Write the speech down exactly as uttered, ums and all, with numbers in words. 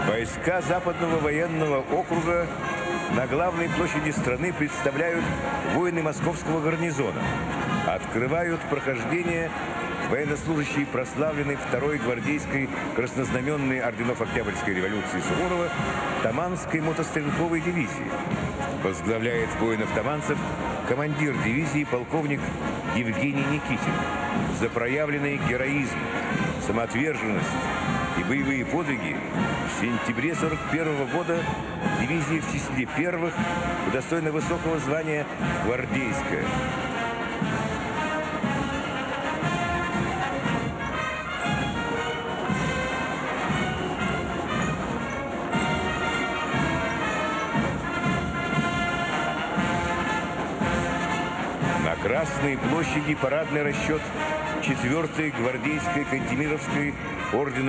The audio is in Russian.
Войска Западного военного округа на главной площади страны представляют воины московского гарнизона. Открывают прохождение военнослужащие прославленной второй гвардейской краснознаменной орденов Октябрьской революции Суворова Таманской мотострелковой дивизии. Возглавляет воинов-таманцев командир дивизии полковник Евгений Никитин. За проявленный героизм, самоотверженность и боевые подвиги в сентябре сорок первого года дивизия в числе первых удостоена высокого звания «Гвардейская». На Красной площади парадный расчет четвертой гвардейской Кантемировской ордена